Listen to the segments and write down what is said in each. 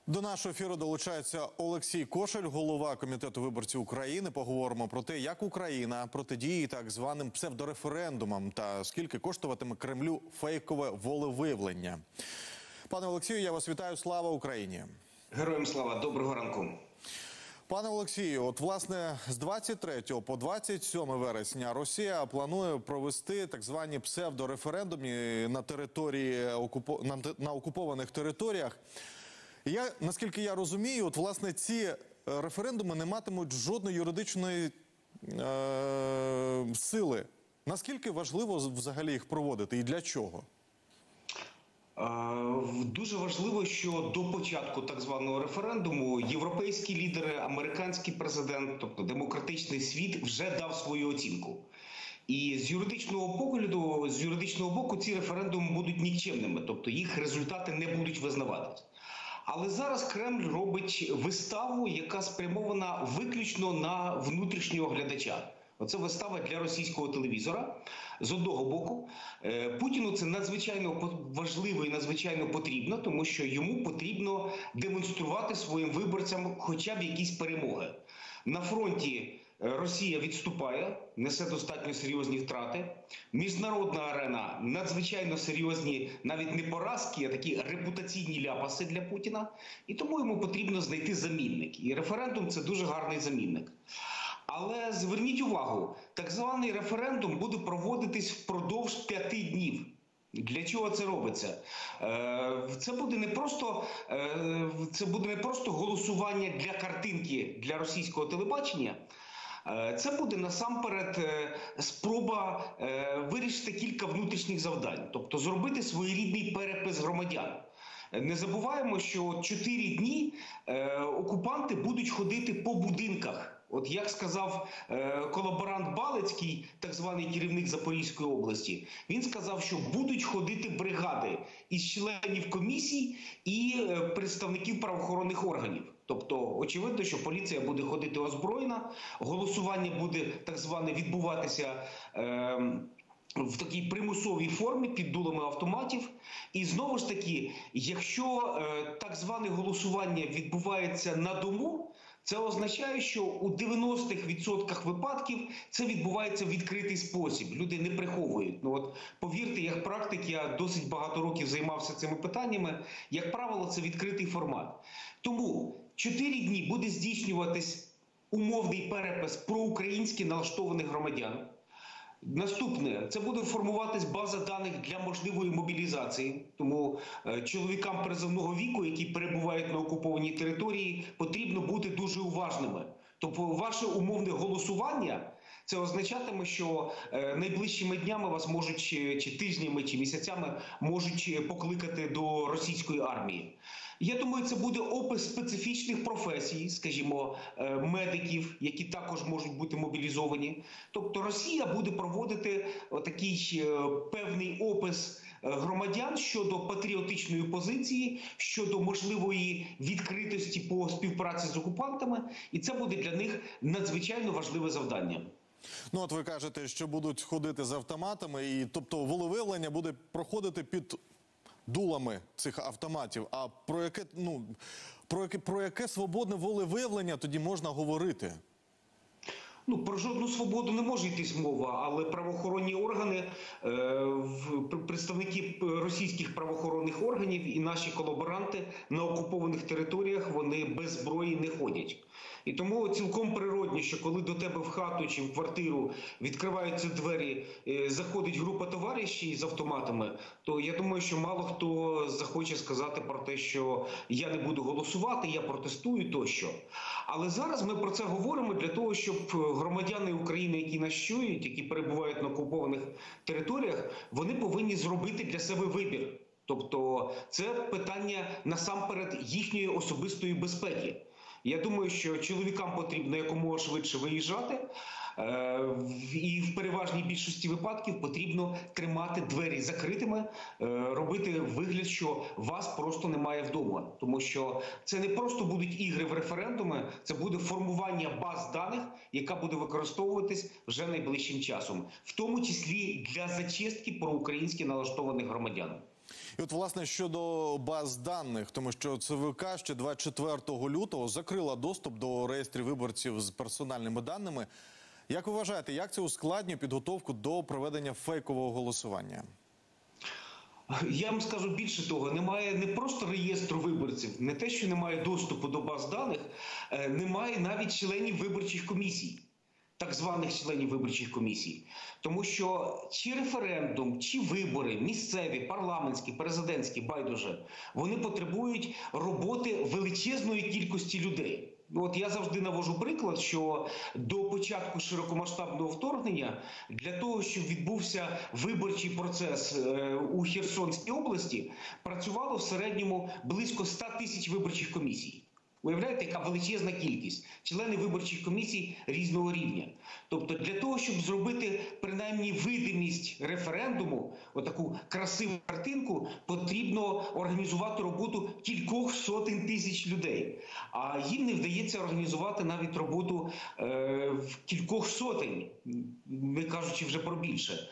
До нашого ефіру долучається Олексій Кошель, голова Комітету виборців України. Поговоримо про те, як Україна протидіє так званим псевдореферендумам та скільки коштуватиме Кремлю фейкове волевиявлення. Пане Олексію, я вас вітаю. Слава Україні! Героям слава! Доброго ранку! Пане Олексію, от власне з 23 по 27 вересня Росія планує провести так звані псевдореферендуми на окупованих територіях. Наскільки я розумію, от власне ці референдуми не матимуть жодної юридичної сили. Наскільки важливо взагалі їх проводити і для чого? Дуже важливо, що до початку так званого референдуму європейські лідери, американський президент, тобто демократичний світ вже дав свою оцінку. І з юридичного погляду, з юридичного боку ці референдуми будуть нікчемними, тобто їх результати не будуть визнаватись. Але зараз Кремль робить виставу, яка спрямована виключно на внутрішнього глядача. Оце вистава для російського телевізора. З одного боку, Путіну це надзвичайно важливо і надзвичайно потрібно, тому що йому потрібно демонструвати своїм виборцям хоча б якісь перемоги. На фронті Росія відступає, несе достатньо серйозні втрати. Міжнародна арена – надзвичайно серйозні, навіть не поразки, а такі репутаційні ляпаси для Путіна. І тому йому потрібно знайти замінник. І референдум – це дуже гарний замінник. Але зверніть увагу, так званий референдум буде проводитись впродовж 5 днів. Для чого це робиться? Це буде не просто голосування для картинки для російського телебачення. Це буде насамперед спроба вирішити кілька внутрішніх завдань, тобто зробити своєрідний перепис громадян. Не забуваємо, що 4 дні окупанти будуть ходити по будинках. От як сказав колаборант Балицький, так званий керівник Запорізької області, він сказав, що будуть ходити бригади із членів комісій і представників правоохоронних органів. Тобто, очевидно, що поліція буде ходити озброєна, голосування буде так зване відбуватися в такій примусовій формі під дулами автоматів. І знову ж таки, якщо так зване голосування відбувається на дому, це означає, що у 90% випадків це відбувається в відкритий спосіб. Люди не приховують. Повірте, як практик, я досить багато років займався цими питаннями. Як правило, це відкритий формат. Тому 4 дні буде здійснюватись умовний перепис проукраїнськи налаштованих громадян. Наступне, це буде формуватись база даних для можливої мобілізації. Тому чоловікам призовного віку, які перебувають на окупованій території, потрібно бути дуже уважними. Тобто ваше умовне голосування – це означатиме, що найближчими днями вас можуть, чи тижнями, чи місяцями можуть покликати до російської армії. Я думаю, це буде опис специфічних професій, скажімо, медиків, які також можуть бути мобілізовані. Тобто Росія буде проводити такий певний опис громадян щодо патріотичної позиції, щодо можливої відкритості по співпраці з окупантами. І це буде для них надзвичайно важливе завдання. Ну от ви кажете, що будуть ходити з автоматами, і тобто волевиявлення буде проходити під дулами цих автоматів. А про яке свободне волевиявлення тоді можна говорити? Про жодну свободу не може йтись мова, але правоохоронні органи, представники російських правоохоронних органів і наші колаборанти на окупованих територіях, вони без зброї не ходять. І тому цілком природно, що коли до тебе в хату чи в квартиру відкриваються двері, заходить група товаришів з автоматами, то я думаю, що мало хто захоче сказати про те, що я не буду голосувати, я протестую тощо. Але зараз ми про це говоримо для того, щоб громадяни України, які нас чують, які перебувають на окупованих територіях, вони повинні зробити для себе вибір. Тобто це питання насамперед їхньої особистої безпеки. Я думаю, що чоловікам потрібно якомога швидше виїжджати, і в переважній більшості випадків потрібно тримати двері закритими, робити вигляд, що вас просто немає вдома. Тому що це не просто будуть ігри в референдуми, це буде формування баз даних, яка буде використовуватись вже найближчим часом. В тому числі для зачистки проукраїнськи налаштованих громадян. І от, власне, щодо баз даних, тому що ЦВК ще 24 лютого закрила доступ до реєстрів виборців з персональними даними. Як ви вважаєте, як це ускладнює підготовку до проведення фейкового голосування? Я вам скажу більше того, немає не просто реєстру виборців, не те, що немає доступу до баз даних, немає навіть членів виборчих комісій, так званих членів виборчих комісій. Тому що чи референдум, чи вибори, місцеві, парламентські, президентські, байдуже, вони потребують роботи величезної кількості людей. От я завжди навожу приклад, що до початку широкомасштабного вторгнення для того, щоб відбувся виборчий процес у Херсонській області, працювало в середньому близько 100 тисяч виборчих комісій. Уявляєте, яка величезна кількість члени виборчих комісій різного рівня. Тобто для того, щоб зробити принаймні видимість референдуму, отаку красиву картинку, потрібно організувати роботу кількох сотень тисяч людей. А їм не вдається організувати навіть роботу в кількох сотень, не кажучи вже про більше.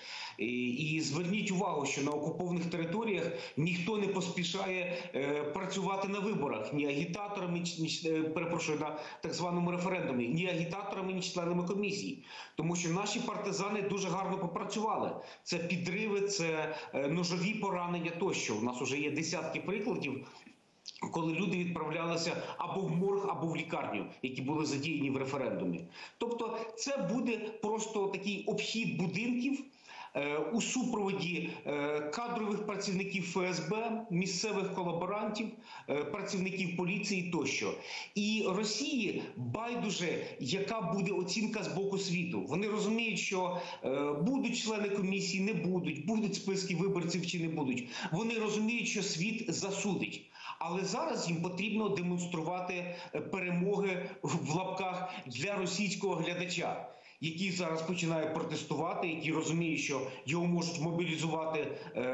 І зверніть увагу, що на окупованих територіях ніхто не поспішає працювати на виборах, ні агітаторами, перепрошую, на так званому референдумі, ні агітаторами, ні членами комісії. Тому що наші партизани дуже гарно попрацювали. Це підриви, це ножові поранення тощо. У нас вже є десятки прикладів, коли люди відправлялися або в морг, або в лікарню, які були задіяні в референдумі. Тобто це буде просто такий обхід будинків, у супроводі кадрових працівників ФСБ, місцевих колаборантів, працівників поліції тощо. І Росії байдуже, яка буде оцінка з боку світу. Вони розуміють, що будуть члени комісії, не будуть, будуть списки виборців чи не будуть. Вони розуміють, що світ засудить. Але зараз їм потрібно демонструвати перемоги в лапках для російського глядача, який зараз починає протестувати, який розуміє, що його можуть мобілізувати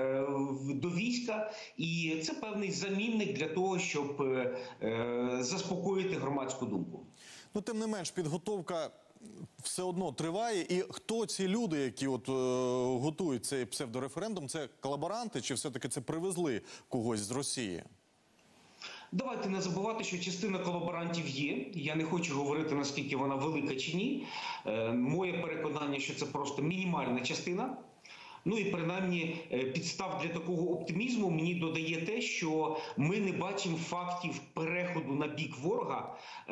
до війська. І це певний замінник для того, щоб заспокоїти громадську думку. Ну, тим не менш, підготовка все одно триває. І хто ці люди, які от готують цей псевдореферендум? Це колаборанти чи все-таки це привезли когось з Росії? Давайте не забувати, що частина колаборантів є. Я не хочу говорити, наскільки вона велика чи ні. Моє переконання, що це просто мінімальна частина. Ну і принаймні підстав для такого оптимізму мені додає те, що ми не бачимо фактів переходу на бік ворога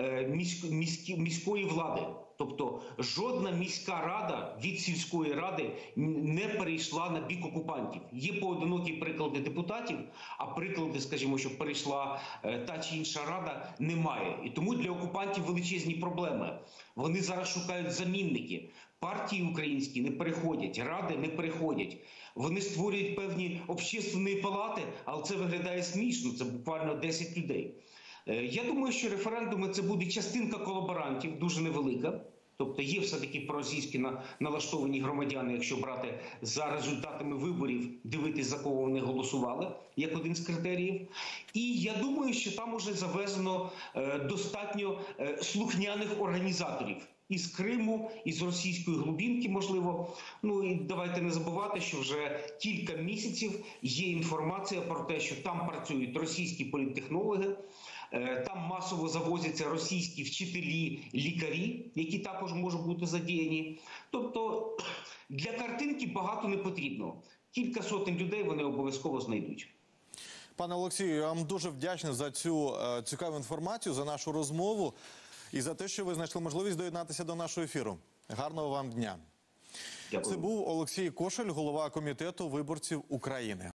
міської влади. Тобто жодна міська рада від сільської ради не перейшла на бік окупантів. Є поодинокі приклади депутатів, а приклади, скажімо, що перейшла та чи інша рада, немає. І тому для окупантів величезні проблеми. Вони зараз шукають замінники. Партії українські не переходять, ради не переходять. Вони створюють певні общественні палати, але це виглядає смішно, це буквально 10 людей. Я думаю, що референдуми – це буде частинка колаборантів, дуже невелика. Тобто є все-таки проросійські налаштовані громадяни, якщо брати за результатами виборів, дивитись, за кого вони голосували, як один з критеріїв. І я думаю, що там уже завезено достатньо слухняних організаторів. Із Криму, із російської глибинки, можливо. Ну і давайте не забувати, що вже кілька місяців є інформація про те, що там працюють російські політтехнологи, там масово завозяться російські вчителі, лікарі, які також можуть бути задіяні. Тобто для картинки багато не потрібно. Кілька сотень людей вони обов'язково знайдуть. Пане Олексію, я вам дуже вдячний за цю цікаву інформацію, за нашу розмову і за те, що ви знайшли можливість доєднатися до нашого ефіру. Гарного вам дня. Дякую. Це був Олексій Кошель, голова комітету виборців України.